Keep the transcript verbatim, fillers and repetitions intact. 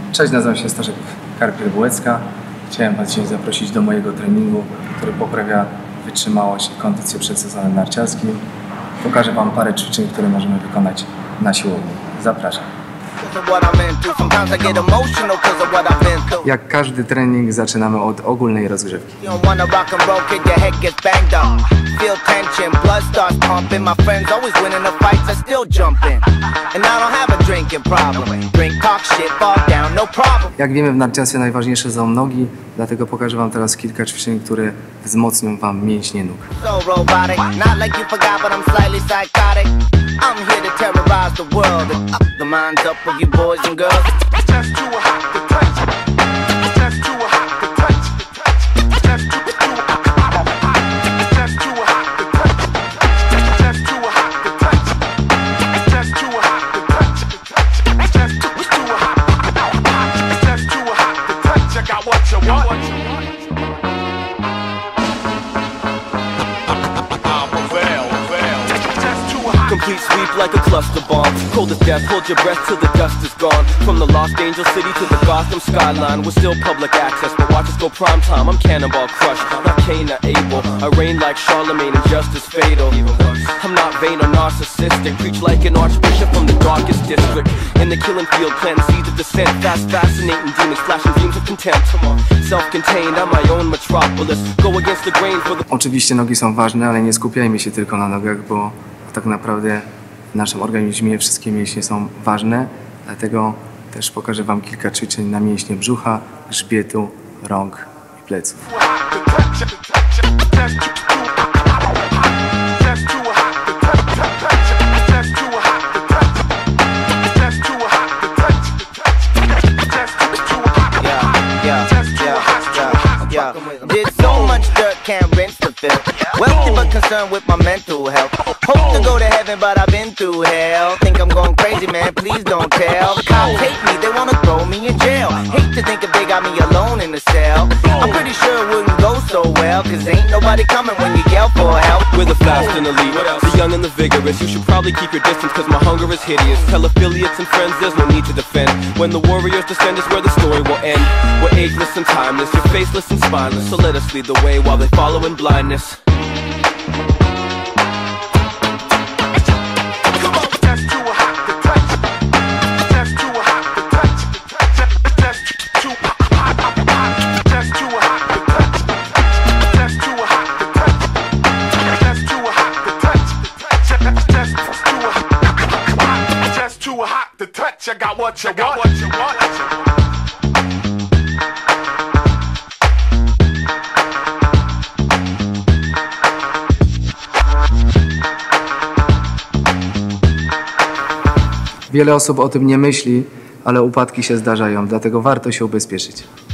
Cześć, nazywam się Staszek Karpiel-Bułecka. Chciałem Was dzisiaj zaprosić do mojego treningu, który poprawia wytrzymałość i kondycję przed sezonem narciarskim. Pokażę Wam parę ćwiczeń, które możemy wykonać na siłowni. Zapraszam. Jak każdy trening zaczynamy od ogólnej rozgrzewki. Jak wiemy, w narciarstwie najważniejsze są nogi, dlatego pokażę Wam teraz kilka ćwiczeń, które wzmocnią Wam mięśnie nóg. I'm here to terrorize the world and up the minds up of you boys and girls. It's just too hot to touch. It's just too hot to touch. It's just too hot. It's just too hot to touch. It's just too hot to touch. It's just too hot to touch. It's just too hot. It's just too hot to touch. I got what you want. Complete sweep like a cluster bomb. Cold as death, hold your breath till the dust is gone. From the Los Angeles city to the Gotham skyline, we're still public access, but watch us go prime time. I'm Cannonball Crush, not Cain or Abel. I reign like Charlemagne and justice fatal. I'm not vain or narcissistic, preach like an archbishop from the darkest district. In the killing field, planting seeds of dissent, fast fascinating demons, flashing dreams of contempt. Self-contained, I'm my own metropolis. Go against the grain for the... Oczywiście nogi są ważne, ale nie skupiajmy się tylko na nogach, bo tak naprawdę w naszym organizmie wszystkie mięśnie są ważne, dlatego też pokażę Wam kilka ćwiczeń na mięśnie brzucha, grzbietu, rąk i pleców. Wealthy but concerned with my mental health. Hope to go to heaven but I've been through hell. Think I'm going crazy, man, please don't tell. The cops hate me, they wanna throw me in jail. Hate to think if they got me alone in the cell. I'm pretty sure it wouldn't go so well, cause ain't nobody coming when you yell for help. We're the fast and elite, the young and the vigorous. You should probably keep your distance cause my hunger is hideous. Tell affiliates and friends there's no need to defend. When the warriors descend is where the story will end. We're ageless and timeless, you're faceless and spineless. So let us lead the way while they follow in blindness. I got what you got, what you want. Wiele osób o tym nie myśli, ale upadki się zdarzają, dlatego warto się ubezpieczyć.